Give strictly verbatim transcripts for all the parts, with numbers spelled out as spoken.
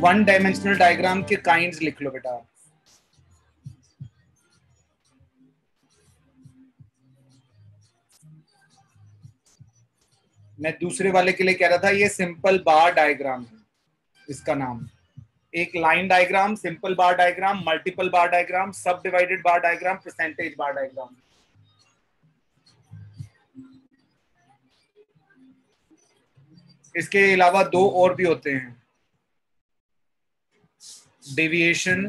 One dimensional diagram के kinds लिख लो बेटा। मैं दूसरे वाले के लिए कह रहा था, ये सिंपल बार डायग्राम है इसका नाम। एक line diagram, simple bar diagram, multiple bar diagram, subdivided bar diagram, percentage bar diagram. इसके अलावा दो और भी होते हैं, डेविएशन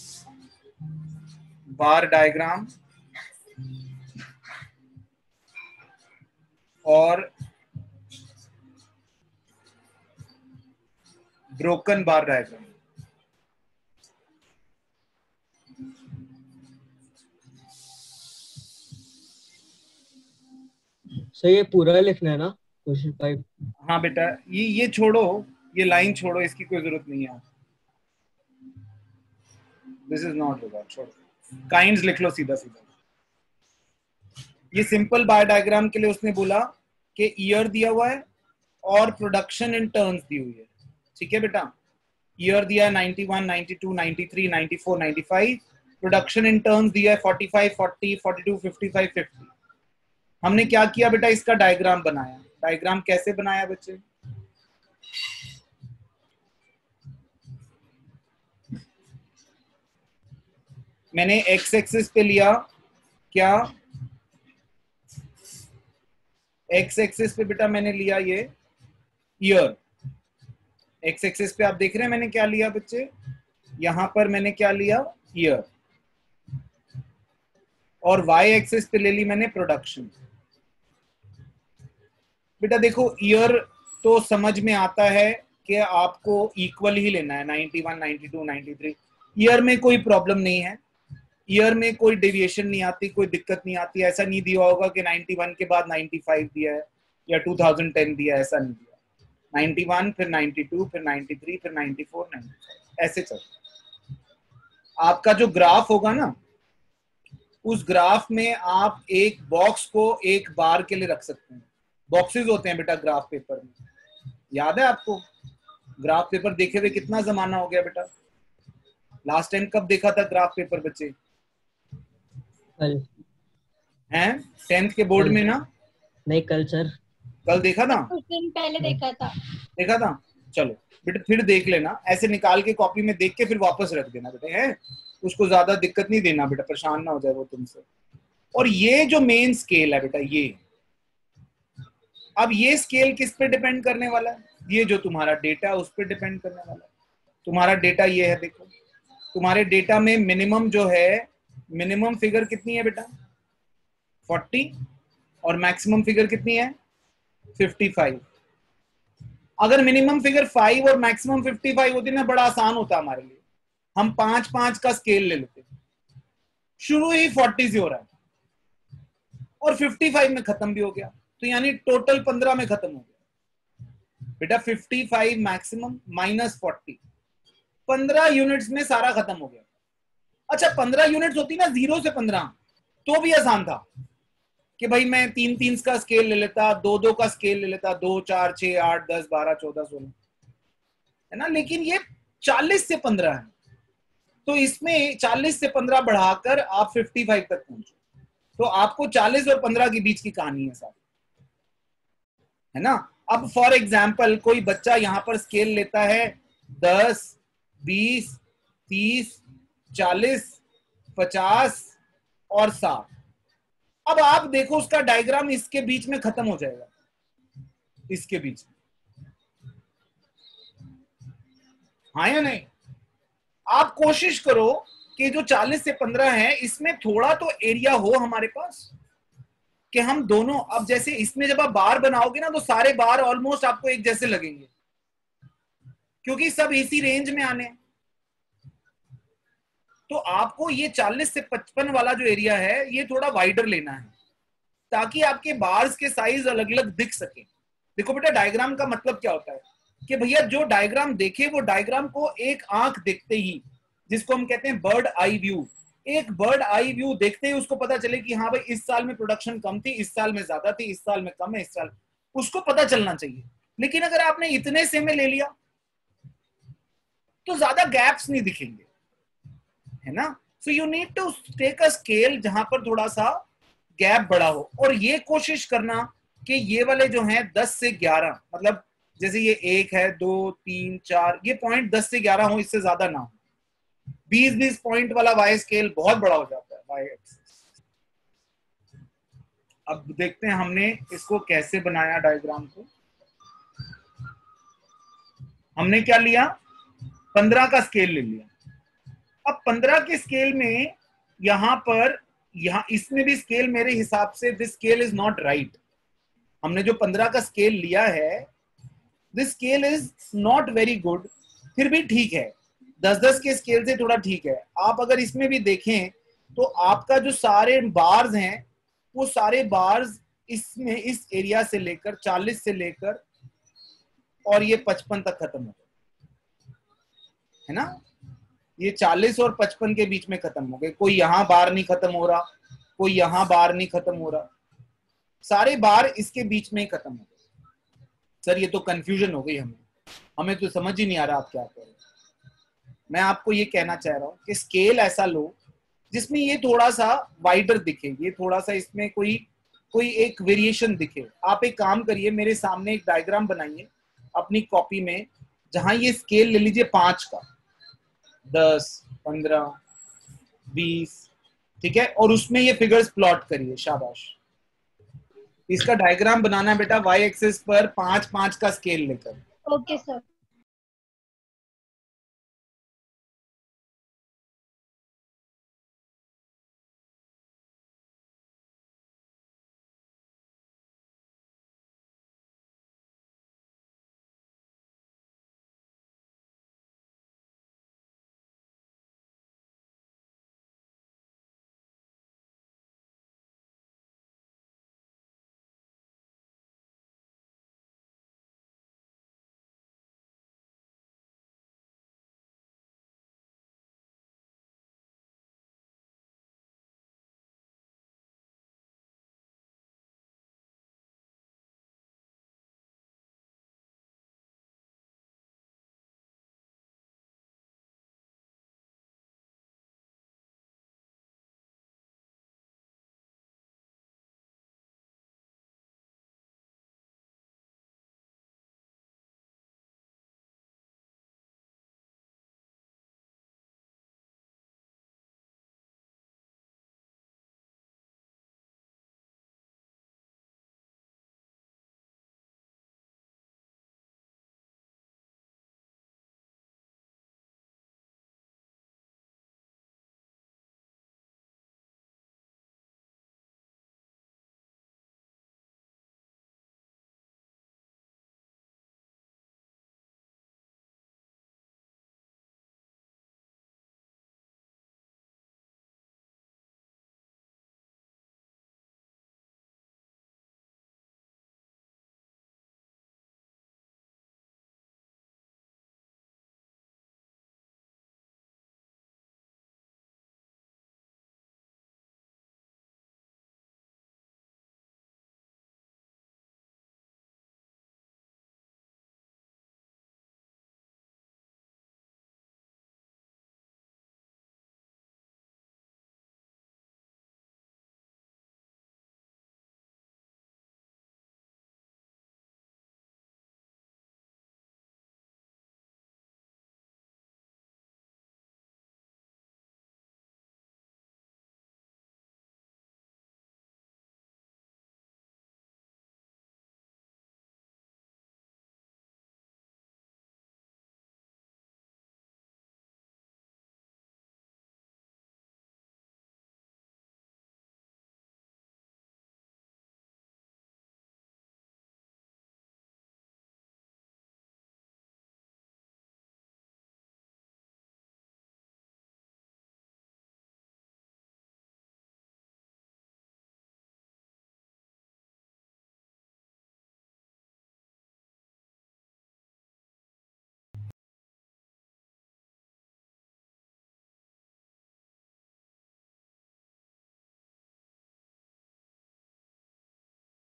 बार डायग्राम और ब्रोकन बार डायग्राम। सर ये पूरा लिखना है ना क्वेश्चन फाइव? हाँ बेटा, ये ये छोड़ो, ये लाइन छोड़ो, इसकी कोई जरूरत नहीं है। दिस इज नॉट रिक्वायर्ड, छोड़ो। काइंड्स लिख लो सीधा सीधा। ये सिंपल बार डायग्राम के लिए उसने बोला कि ईयर दिया हुआ है और प्रोडक्शन इन टर्न्स दी हुई है। ठीक है बेटा, ईयर दिया है ninety one, ninety two, ninety three, ninety four, ninety five, production in tonnes दिया है forty five, forty, forty two, fifty five, fifty. हमने क्या किया बेटा, इसका डायग्राम बनाया। डायग्राम कैसे बनाया बच्चे? मैंने एक्स एक्सिस पे लिया क्या, एक्स एक्सिस पे बेटा मैंने लिया ये ईयर। एक्स एक्सिस पे आप देख रहे हैं मैंने क्या लिया बच्चे, यहां पर मैंने क्या लिया, ईयर। और वाई एक्सिस पे ले ली मैंने प्रोडक्शन। बेटा देखो, ईयर तो समझ में आता है कि आपको इक्वल ही लेना है, ninety one, ninety two, ninety three. Year में कोई प्रॉब्लम नहीं है, ईयर में कोई डेविएशन नहीं आती, कोई दिक्कत नहीं आती। ऐसा नहीं दिया होगा कि नाइंटी वन के बाद नाइंटी फाइव दिया है या टू थाउजेंड टेन दिया है, ऐसा नहीं दिया। नाइंटी वन, फिर नाइंटी टू, फिर नाइंटी थ्री, फिर नाइंटी फोर, नाइंटी फाइव, ऐसे चल। आपका जो ग्राफ होगा ना, उस ग्राफ में आप एक बॉक्स को एक बार के लिए रख सकते हैं। बॉक्सेस होते हैं बेटा ग्राफ पेपर में, याद है आपको? ग्राफ पेपर देखे हुए कितना जमाना हो गया बेटा? लास्ट टाइम कब देखा था ग्राफ पेपर बच्चे? कल। हैं टेंथ के बोर्ड में ना? नहीं कल सर। कल देखा था? कुछ दिन पहले देखा था। देखा था? चलो बेटा फिर देख लेना, ऐसे निकाल के कॉपी में देख के फिर वापस रख देना बेटा, है? उसको ज्यादा दिक्कत नहीं देना बेटा, परेशान ना हो जाए वो तुमसे। और ये जो मेन स्केल है बेटा, ये अब ये स्केल किस पे डिपेंड करने वाला है? ये जो तुम्हारा डेटा है उस पे डिपेंड करने वाला है। तुम्हारा डेटा ये है, देखो तुम्हारे डेटा में मिनिमम जो है, मिनिमम फिगर कितनी है बेटा? फोर्टी, और मैक्सिमम फिगर कितनी है? Fifty five. अगर मिनिमम फिगर फाइव और मैक्सिमम फिफ्टी फाइव होती ना, बड़ा आसान होता हमारे लिए। हम पांच पांच का स्केल ले लेते, शुरू ही फोर्टी से हो रहा है और फिफ्टी फाइव में खत्म भी हो गया, तो यानी टोटल पंद्रह में खत्म हो गया बेटा। Fifty five maximum minus forty, पंद्रह यूनिट्स में सारा खत्म हो गया। अच्छा पंद्रह यूनिट्स होती ना जीरो से पंद्रह, तो भी आसान था कि भाई मैं तीन तीन का स्केल ले लेता, दो दो का स्केल ले लेता, दो, चार, छह, आठ, दस, बारह, चौदह, सोलह, है ना? लेकिन ये चालीस से पंद्रह है, तो इसमें चालीस से पंद्रह बढ़ाकर आप फिफ्टी फाइव तक पहुंचे। तो आपको चालीस और पंद्रह के बीच की कहानी है सारी, है ना? अब फॉर एग्जाम्पल कोई बच्चा यहां पर स्केल लेता है दस, बीस, तीस, चालीस, पचास और साठ। अब आप देखो उसका डायग्राम इसके बीच में खत्म हो जाएगा, इसके बीच में, हाँ या नहीं? आप कोशिश करो कि जो चालीस से पंद्रह है इसमें थोड़ा तो एरिया हो हमारे पास कि हम दोनों, अब जैसे इसमें जब आप बार बनाओगे ना तो सारे बार ऑलमोस्ट आपको एक जैसे लगेंगे क्योंकि सब इसी रेंज में आने हैं। तो आपको ये चालीस से पचपन वाला जो एरिया है ये थोड़ा वाइडर लेना है ताकि आपके बार्स के साइज अलग अलग दिख सके। देखो बेटा डायग्राम का मतलब क्या होता है कि भैया जो डायग्राम देखे वो डायग्राम को एक आंख देखते ही, जिसको हम कहते हैं बर्ड आई व्यू, एक बर्ड आई व्यू देखते ही उसको पता चले कि हाँ भाई इस साल में प्रोडक्शन कम थी, इस साल में ज्यादा थी, इस साल में कम है, इस साल, उसको पता चलना चाहिए। लेकिन अगर आपने इतने से में ले लिया तो ज्यादा गैप्स नहीं दिखेंगे, है ना। So you need to take a scale जहां पर थोड़ा सा गैप बड़ा हो, और ये कोशिश करना कि ये वाले जो हैं दस से ग्यारह, मतलब जैसे ये एक है, दो, तीन, चार, ये पॉइंट दस से ग्यारह हो, इससे ज्यादा ना हो। बीस बीस पॉइंट वाला वाई स्केल बहुत बड़ा हो जाता है, वाई एक्सिस। अब देखते हैं हमने इसको कैसे बनाया डायग्राम को। हमने क्या लिया, पंद्रह का स्केल ले लिया। अब पंद्रह के स्केल में यहां पर, यहां इसमें भी स्केल मेरे हिसाब से this scale is not right. हमने जो पंद्रह का स्केल लिया है, this scale is not very good. फिर भी ठीक है, दस दस के स्केल से थोड़ा ठीक है। आप अगर इसमें भी देखें तो आपका जो सारे बार्स हैं, वो सारे बार्स इसमें इस एरिया से लेकर चालीस से लेकर और ये पचपन तक खत्म हो गए, है ना। ये चालीस और पचपन के बीच में खत्म हो गए। कोई यहां बार नहीं खत्म हो रहा, कोई यहां बार नहीं खत्म हो रहा, सारे बार इसके बीच में ही खत्म हो गए। सर ये तो कंफ्यूजन हो गई हमें, हमें तो समझ ही नहीं आ रहा आप क्या कह रहे हैं। मैं आपको ये कहना चाह रहा हूं कि स्केल ऐसा लो जिसमें ये थोड़ा सा वाइडर दिखे, ये थोड़ा सा इसमें कोई कोई एक वेरिएशन दिखे। आप एक काम करिए, मेरे सामने एक डायग्राम बनाइए अपनी कॉपी में, जहां ये स्केल ले लीजिए पांच का, दस, पंद्रह, बीस, ठीक है, और उसमें ये फिगर्स प्लॉट करिए। शाबाश। इसका डायग्राम बनाना है बेटा वाई एक्सिस पर पांच पांच का स्केल लेकर। Okay sir.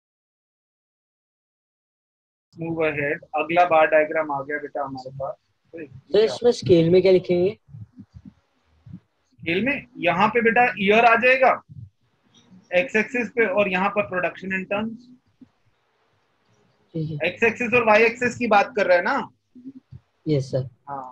Move ahead. अगला बार डायग्राम आ गया बेटा हमारे पास। तो इसमें स्केल में क्या लिखेंगे? स्केल में यहाँ पे बेटा ईयर आ जाएगा एक्स एक्सिस पे, और यहाँ पर production in terms. X axis और वाई एक्सिस की बात कर रहे हैं ना? Yes sir. हाँ,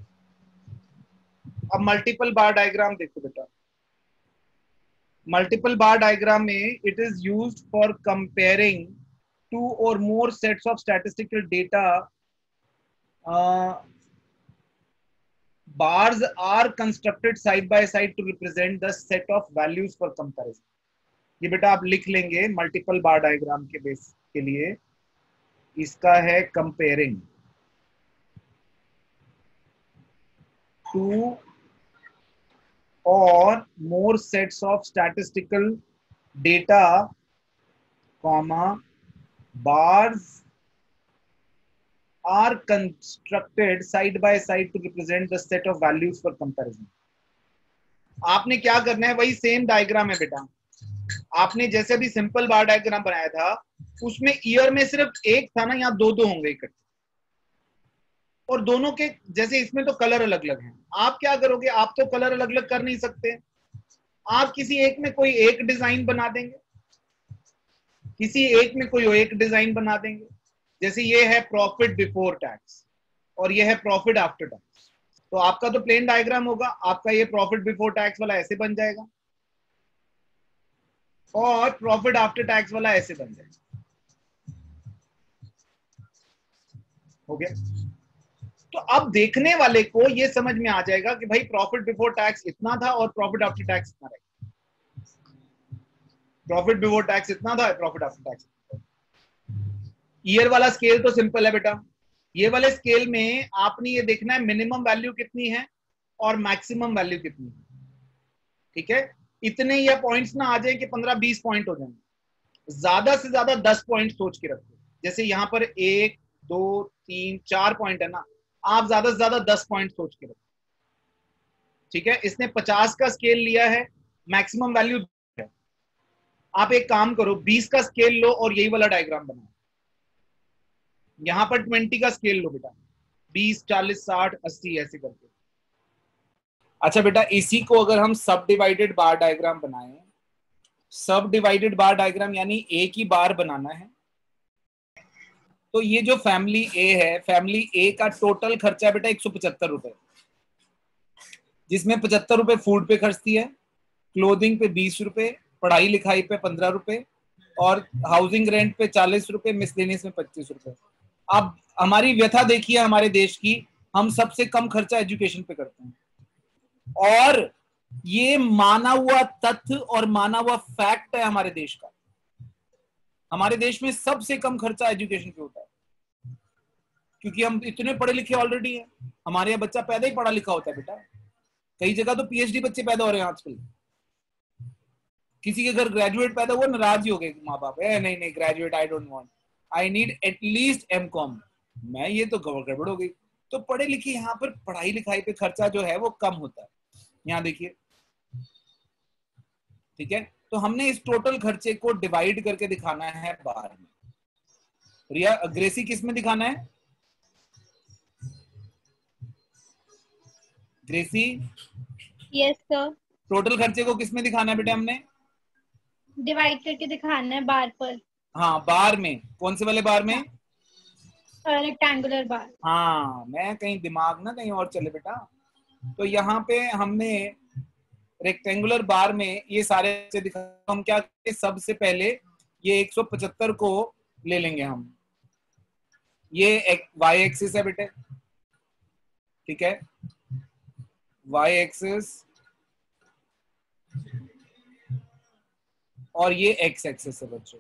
अब मल्टीपल बार डायग्राम देखो बेटा। मल्टीपल बार डायग्राम में it is used for comparing two और more sets of statistical data. bars are constructed side by side to represent the set of values for comparison। ये बेटा आप लिख लेंगे multiple bar diagram के base के लिए। इसका है कंपेयरिंग टू और more sets of statistical data, comma bars are constructed side by side to represent the set of values for comparison। आपने क्या करना है, वही सेम डायग्राम है बेटा। आपने जैसे भी सिंपल बार डायग्राम बनाया था उसमें ईयर में सिर्फ एक था ना, यहाँ दो दो होंगे इकट्ठे, और दोनों के जैसे इसमें तो कलर अलग अलग हैं। आप क्या करोगे, आप तो कलर अलग अलग कर नहीं सकते, आप किसी एक में कोई एक डिजाइन बना देंगे, किसी एक में कोई एक डिजाइन बना देंगे। जैसे ये है प्रॉफिट बिफोर टैक्स और ये है प्रॉफिट आफ्टर टैक्स, तो आपका तो प्लेन डायग्राम होगा, आपका ये प्रॉफिट बिफोर टैक्स वाला ऐसे बन जाएगा और प्रॉफिट आफ्टर टैक्स वाला ऐसे बन जाएगा। हो गया? तो अब देखने वाले को ये समझ में आ जाएगा कि भाई प्रॉफिट बिफोर टैक्स इतना था और प्रॉफिट आफ्टर टैक्स इतना रहेगा। प्रॉफिट बिफोर टैक्स इतना था, प्रॉफिट आफ्टर टैक्स। ईयर वाला स्केल तो सिंपल है बेटा। ये वाले स्केल में आपने ये देखना है मिनिमम वैल्यू कितनी है और मैक्सिमम वैल्यू कितनी है। ठीक है, इतने या पॉइंट्स ना आ जाए कि पंद्रह बीस पॉइंट हो जाएंगे, ज्यादा से ज्यादा दस पॉइंट सोच के रखो। जैसे यहाँ पर एक दो तीन चार पॉइंट है ना, आप ज्यादा से ज्यादा दस पॉइंट सोच के रखो। ठीक है, इसने पचास का स्केल लिया है, मैक्सिमम वैल्यू है। आप एक काम करो, बीस का स्केल लो और यही वाला डायग्राम बनाओ। यहां पर ट्वेंटी का स्केल लो बेटा, बीस चालीस साठ अस्सी ऐसे करके। अच्छा बेटा, इसी को अगर हम सब डिवाइडेड बार डायग्राम बनाएं, सब डिवाइडेड बार डायग्राम यानी एक ही बार बनाना है, तो ये जो फैमिली ए है, फैमिली ए का टोटल खर्चा है बेटा एक सौ पचहत्तर रुपए, जिसमें पचहत्तर रुपए फूड पे खर्चती है, क्लोथिंग पे बीस रुपए, पढ़ाई लिखाई पे पंद्रह रुपए और हाउसिंग रेंट पे चालीस रुपए, मिसलेनियस में पच्चीस रुपए। अब हमारी व्यथा देखिए हमारे देश की, हम सबसे कम खर्चा एजुकेशन पे करते हैं, और ये माना हुआ तथ्य और माना हुआ फैक्ट है हमारे देश का। हमारे देश में सबसे कम खर्चा एजुकेशन पे होता है, क्योंकि हम इतने पढ़े लिखे ऑलरेडी हैं। हमारे यहाँ बच्चा पैदा ही पढ़ा लिखा होता है बेटा, कई जगह तो पीएचडी बच्चे पैदा हो रहे हैं आजकल। किसी के घर ग्रेजुएट पैदा हुआ, नाराज ही हो गए माँ बाप, है नहीं नहीं graduate I don't want, I need at least M com. मैं ये तो गड़बड़ हो गई। तो पढ़े लिखे यहाँ पर पढ़ाई लिखाई पे खर्चा जो है वो कम होता है। यहाँ देखिए, ठीक है, तो हमने इस टोटल खर्चे को डिवाइड करके दिखाना है बार में। रिया, ग्रेसी किस में दिखाना है? Gracy, yes sir. टोटल खर्चे को किस में दिखाना है बेटा? हमने डिवाइड करके दिखाना है बार पर। हाँ, बार में। कौन से वाले बार में? Rectangular bar. हाँ, मैं कहीं दिमाग ना कहीं और चले बेटा। तो यहाँ पे हमने रेक्टेंगुलर बार में ये सारे से दिखा, हम क्या करें, सबसे पहले ये एक सौ पचहत्तर को ले लेंगे हम। ये वाई एक्सिस है बेटे, ठीक है, वाई एक्सिस, और ये एक्स एक्सिस है बच्चों।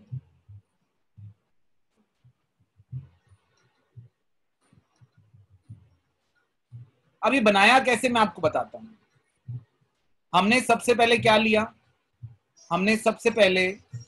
अभी बनाया कैसे मैं आपको बताता हूं। हमने सबसे पहले क्या लिया, हमने सबसे पहले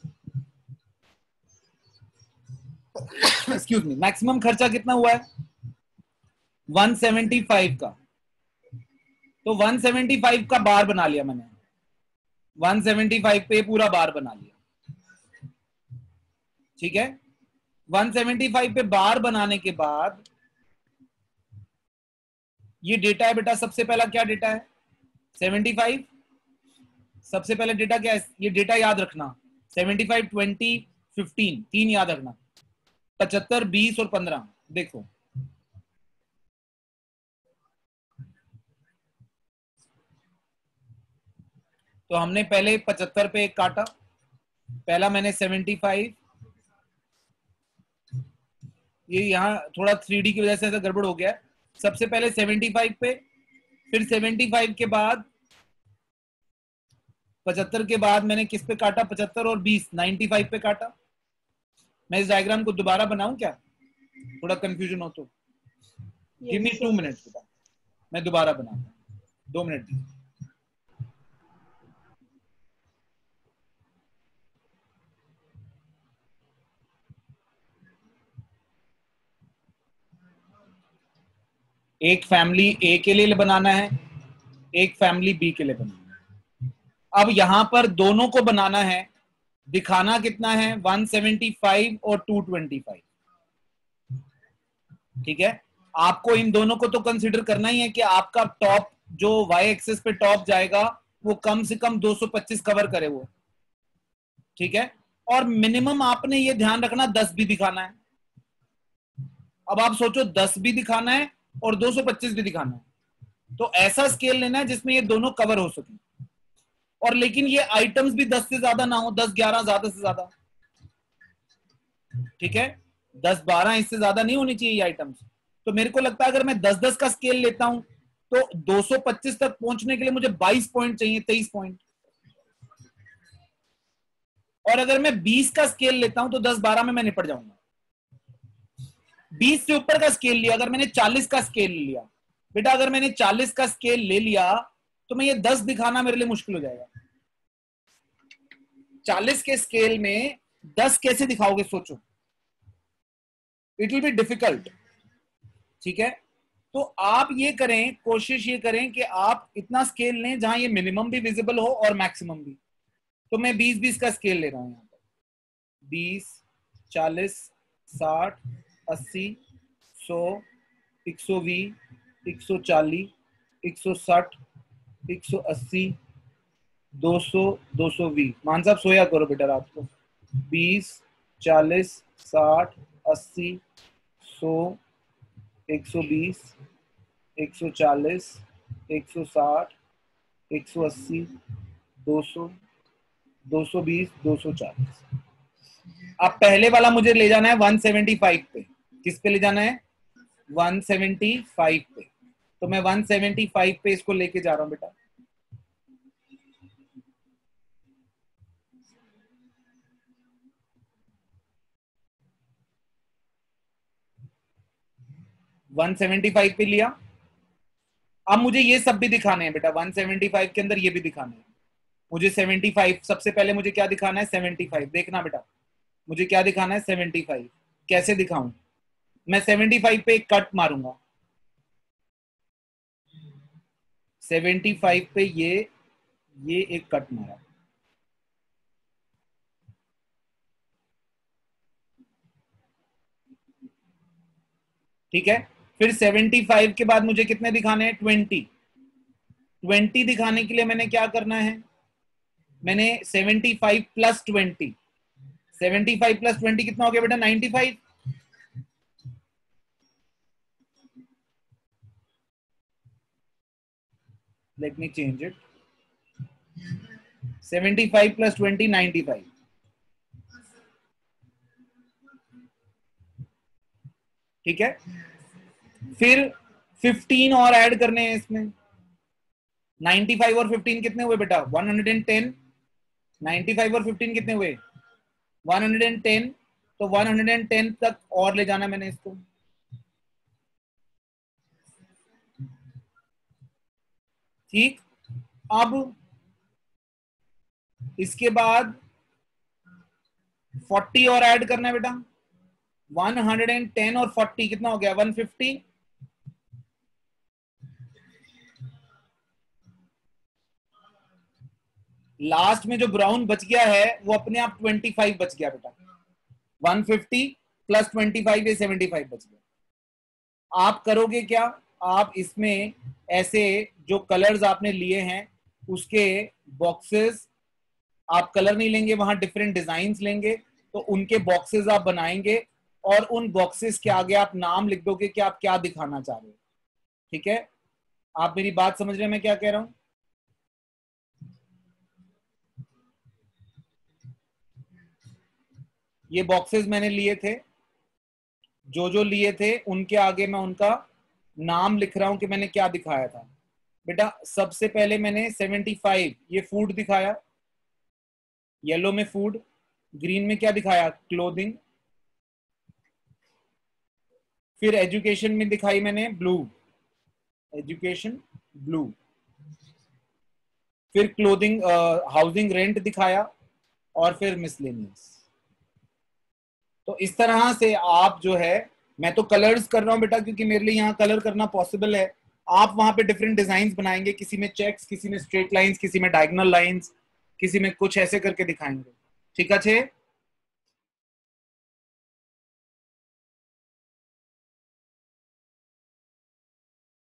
एक्सक्यूज मी, मैक्सिमम खर्चा कितना हुआ है? एक सौ पचहत्तर का। तो एक सौ पचहत्तर का बार बना लिया मैंने, एक सौ पचहत्तर पे पूरा बार बना लिया। ठीक है, एक सौ पचहत्तर पे बार बनाने के बाद ये डेटा है बेटा, सबसे पहला क्या डेटा है सेवेंटी फाइव, सबसे पहले डेटा क्या है, ये डेटा याद रखना सेवेंटी फाइव, ट्वेंटी, फिफ्टीन, तीन याद रखना, पचहत्तर, बीस और पंद्रह। देखो तो हमने पहले पचहत्तर पे एक काटा, पहला मैंने सेवेंटी फाइव, ये यहाँ थोड़ा थ्री डी की वजह से ऐसा गड़बड़ हो गया है, सबसे पहले सेवेंटी फाइव पे, फिर सेवेंटी फाइव के बाद पचहत्तर के बाद मैंने किस पे काटा, पचहत्तर और बीस, नाइन्टी फाइव पे काटा। मैं इस डायग्राम को दोबारा बनाऊं क्या, थोड़ा कंफ्यूजन हो तो गिव मी टू मिनट्स बेटा, मैं दोबारा बनाता हूं, दो मिनट दीजिए। एक फैमिली ए के लिए बनाना है, एक फैमिली बी के लिए बनाना है। अब यहां पर दोनों को बनाना है, दिखाना कितना है वन सेवेंटी फाइव और टू ट्वेंटी फाइव, ठीक है। आपको इन दोनों को तो कंसीडर करना ही है कि आपका टॉप जो वाई एक्सिस पे टॉप जाएगा वो कम से कम दो सौ पच्चीस कवर करे वो, ठीक है। और मिनिमम आपने ये ध्यान रखना दस भी दिखाना है। अब आप सोचो दस भी दिखाना है और दो सौ पच्चीस भी दिखाना है, तो ऐसा स्केल लेना है जिसमें ये दोनों कवर हो सके, और लेकिन ये आइटम्स भी दस से ज्यादा ना हो, दस ग्यारह ज्यादा से ज्यादा, ठीक है, दस बारह इससे ज्यादा नहीं होनी चाहिए ये आइटम्स। तो मेरे को लगता है अगर मैं दस दस का स्केल लेता हूं तो दो सौ पच्चीस तक पहुंचने के लिए मुझे बाईस पॉइंट चाहिए, तेईस पॉइंट। और अगर मैं बीस का स्केल लेता हूं तो दस बारह में मैं निपट जाऊंगा। बीस से ऊपर का स्केल लिया, अगर मैंने चालीस का स्केल लिया बेटा, अगर मैंने चालीस का स्केल ले लिया तो मैं ये दस दिखाना मेरे लिए मुश्किल हो जाएगा। चालीस के स्केल में दस कैसे दिखाओगे सोचो, इट विल बी डिफिकल्ट, ठीक है। तो आप ये करें, कोशिश ये करें कि आप इतना स्केल लें जहां ये मिनिमम भी विजिबल हो और मैक्सिमम भी। तो मैं बीस बीस का स्केल ले रहा हूं, यहां पर बीस, चालीस, साठ, अस्सी, सौ, एक सौ बीस, एक सौ चालीस, एक सौ साठ, एक सौ अस्सी, दो सौ, दो सौ बीस। मान साहब सोया करो बेटा रात को। बीस, चालीस, साठ, अस्सी, सौ, एक सौ बीस, एक सौ चालीस, एक सौ साठ, एक सौ अस्सी, दो सौ, दो सौ बीस, दो सौ चालीस। अब पहले वाला मुझे ले जाना है वन सेवेंटी फाइव पे। किस पे ले जाना है, वन सेवेंटी फाइव पे। तो मैं वन सेवेंटी फाइव पे इसको लेके जा रहा हूं बेटा। वन सेवेंटी फाइव पे लिया। अब मुझे ये सब भी दिखाने हैं बेटा, वन सेवेंटी फाइव के अंदर ये भी दिखाने हैं मुझे। सेवेंटी फाइव सबसे पहले मुझे क्या दिखाना है, सेवेंटी फाइव। देखना बेटा मुझे क्या दिखाना है, सेवेंटी फाइव। कैसे दिखाऊं, मैं सेवेंटी फाइव पे एक कट मारूंगा। सेवेंटी फाइव पे ये ये एक कट मारा, ठीक है। फिर सेवेंटी फाइव के बाद मुझे कितने दिखाने हैं, ट्वेंटी। ट्वेंटी दिखाने के लिए मैंने क्या करना है, मैंने seventy five plus twenty, seventy five plus twenty कितना हो गया बेटा, ninety five. Let me change it, seventy five plus twenty, ninety five, ठीक है। फिर फिफ्टीन और ऐड करने हैं इसमें। नाइन्टी फाइव और फिफ्टीन कितने हुए बेटा, one hundred ten. Ninety five और फिफ्टीन कितने हुए, वन हंड्रेड टेन। तो वन हंड्रेड टेन तक और ले जाना मैंने इसको, ठीक। अब इसके बाद फोर्टी और ऐड करना है बेटा। वन हंड्रेड टेन और फोर्टी कितना हो गया, वन फिफ्टी। लास्ट में जो ब्राउन बच गया है वो अपने आप ट्वेंटी फाइव बच गया बेटा। One fifty plus twenty five ये सेवेंटी फाइव बच गया। आप करोगे क्या, आप इसमें ऐसे जो कलर्स आपने लिए हैं उसके बॉक्सेस, आप कलर नहीं लेंगे, वहां डिफरेंट डिजाइन लेंगे, तो उनके बॉक्सेस आप बनाएंगे और उन बॉक्सेस के आगे आप नाम लिख दोगे कि आप क्या दिखाना चाह रहे हो। ठीक है, आप मेरी बात समझ रहे हैं मैं क्या कह रहा हूं? ये बॉक्सेस मैंने लिए थे, जो जो लिए थे उनके आगे मैं उनका नाम लिख रहा हूं कि मैंने क्या दिखाया था। बेटा सबसे पहले मैंने पचहत्तर ये फूड दिखाया, येलो में फूड, ग्रीन में क्या दिखाया, क्लोथिंग। फिर एजुकेशन में दिखाई मैंने ब्लू, एजुकेशन ब्लू। फिर क्लोथिंग, हाउसिंग रेंट दिखाया, और फिर मिसलेनियस। तो इस तरह से आप जो है, मैं तो कलर्स कर रहा हूं बेटा क्योंकि मेरे लिए यहाँ कलर करना पॉसिबल है। आप वहां पे डिफरेंट डिजाइन बनाएंगे, किसी में चेक्स, किसी में स्ट्रेट लाइंस, किसी में डायगोनल लाइंस, किसी में कुछ ऐसे करके दिखाएंगे। ठीक है।